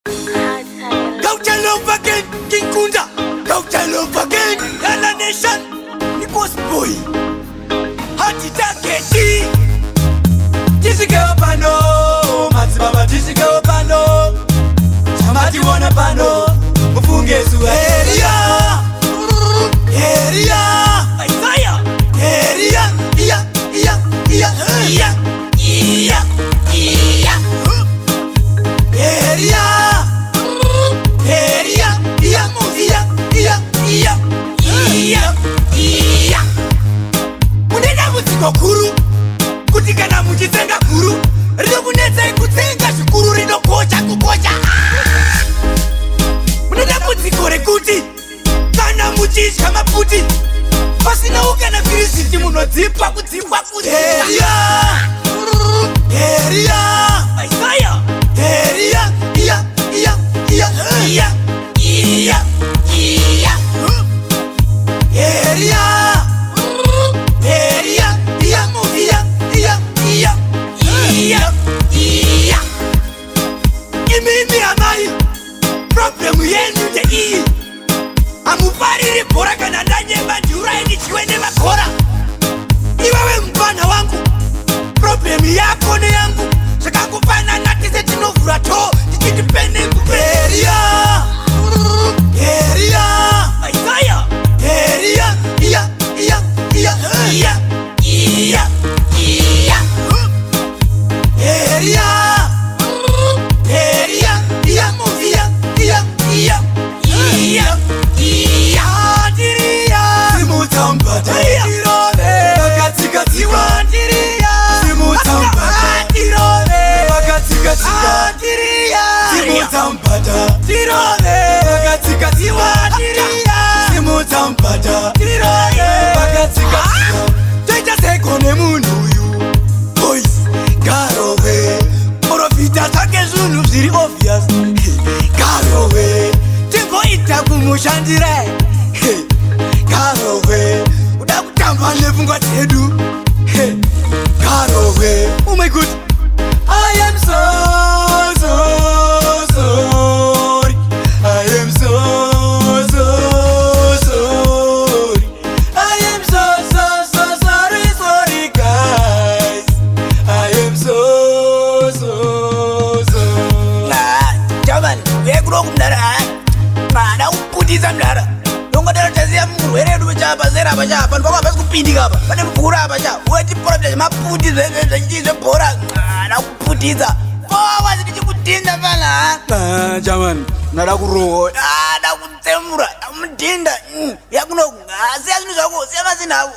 Go tell love again, King Kunda. Go tell love again, Yala Nation. Nikos boy. Hati taketi. Tisike opano, Mati Baba tisike opano. Chamati wana pano, Mufunge suwa area. Area, Isaiah. Area, iya. Munena mutiko kuru, kutikana muchitsenga kuru. Rino kunetse kutsenga zvikuru rino kocha kukocha. Munena mutiko rekuti, kana muchitya maputi. Pasina ukana firisiti munodzipa kudzipa kuti. Isaiah. Imimi amai problem yenu de iyi. Amufariri bora kana ndanyema ndiuraini chiwene makora. Iwewe mpana wangu, problem yako ne yangu. Sakakupana natise tinovura to, tichitipene kuperia. Isaiah. Mushandire Karowe uda kutamba nevungwa tedu Karowe oh my god I am so sorry I am so sorry I am so sorry guys I am so sorry Nah jaman we grow kumdara Mana uputiza mlara Donga dara tazia mkuru Were duwe chapa zera bacha Panu kwa basi kupindi kapa Pane mpura bacha Uweti pora bacha Maputiza Njize pora Mana uputiza Kwa wazi niji kutinda pala Jaman Nara kuro Nara kutemura Mtinda Yakuno Siya sinu shako Siya kasi naku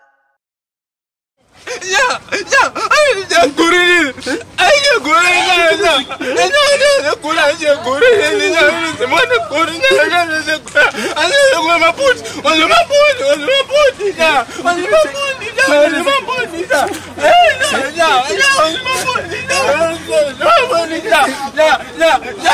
Ya Kurini Ayo Kurini Yeah.